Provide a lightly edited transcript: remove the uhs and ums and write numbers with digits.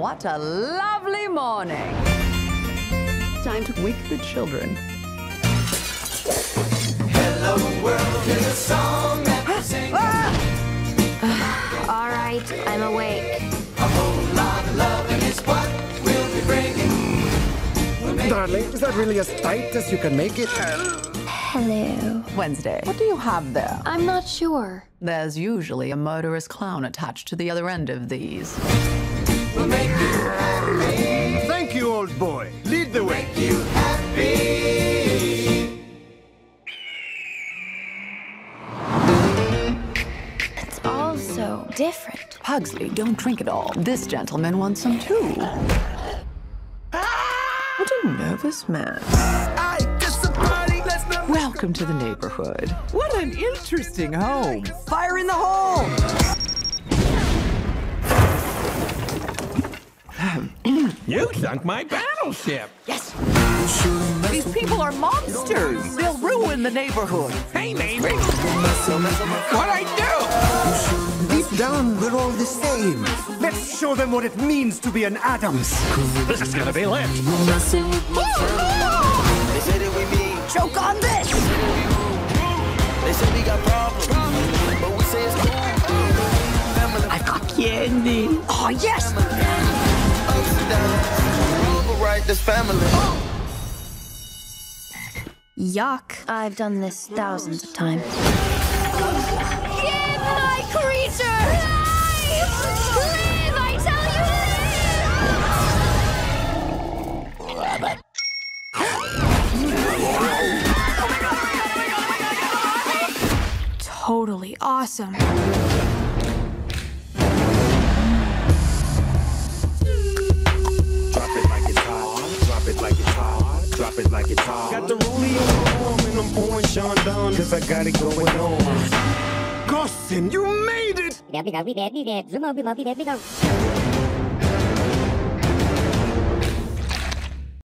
What a lovely morning. Time to wake the children. Hello world is a song that we sing. All right, I'm awake. A whole lot of loving is what we'll be bringing. Darling, is that really as tight as you can make it? Hello. Wednesday. What do you have there? I'm not sure. There's usually a murderous clown attached to the other end of these. We'll make you happy. Thank you, old boy. Lead the way. Make you happy. It's all so different. Pugsley, don't drink it all. This gentleman wants some too. What a nervous man. Welcome to the neighborhood. What an interesting home. Fire in the hole! You sunk my battleship. Yes! These people are monsters. They'll ruin the neighborhood. Hey, neighbor. What'd I do? Deep down, we're all the same. Let's show them what it means to be an Addams. This is gonna be lit. They say that we mean. Choke on this! They say we got problems, but we say it's cool. Family. I've got candy. Oh, yes! Ups and downs. But right, this family. Yuck. I've done this thousands of times. Give my creature life! Live, I tell you, live! Totally awesome. Drop it like it's hot. Drop it like it's hot. Drop it like it's hot. Got the rollie on my arm and I'm pouring Sean down 'cause I got it going on. Gossin, you made it!